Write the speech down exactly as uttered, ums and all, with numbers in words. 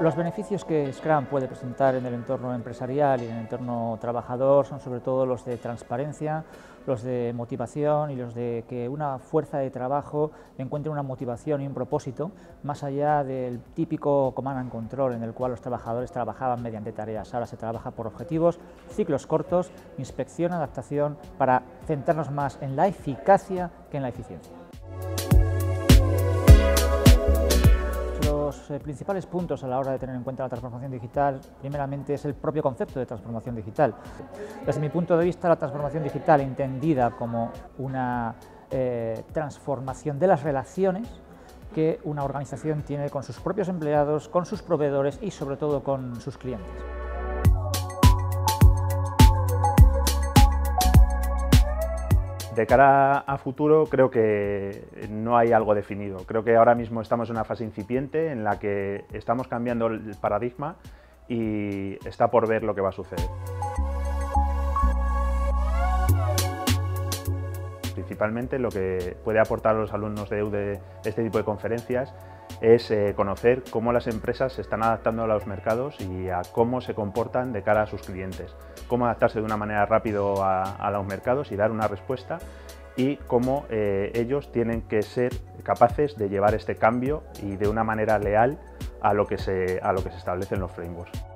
Los beneficios que Scrum puede presentar en el entorno empresarial y en el entorno trabajador son sobre todo los de transparencia, los de motivación y los de que una fuerza de trabajo encuentre una motivación y un propósito más allá del típico command and control en el cual los trabajadores trabajaban mediante tareas. Ahora se trabaja por objetivos, ciclos cortos, inspección, adaptación, para centrarnos más en la eficacia que en la eficiencia. Los eh, principales puntos a la hora de tener en cuenta la transformación digital, primeramente, es el propio concepto de transformación digital. Desde mi punto de vista, la transformación digital, entendida como una eh, transformación de las relaciones que una organización tiene con sus propios empleados, con sus proveedores y, sobre todo, con sus clientes. De cara a futuro, creo que no hay algo definido. Creo que ahora mismo estamos en una fase incipiente en la que estamos cambiando el paradigma y está por ver lo que va a suceder. Principalmente lo que puede aportar a los alumnos de E U de este tipo de conferencias es eh, conocer cómo las empresas se están adaptando a los mercados y a cómo se comportan de cara a sus clientes, cómo adaptarse de una manera rápida a, a los mercados y dar una respuesta, y cómo eh, ellos tienen que ser capaces de llevar este cambio y de una manera leal a lo que se, a lo que se establece en los frameworks.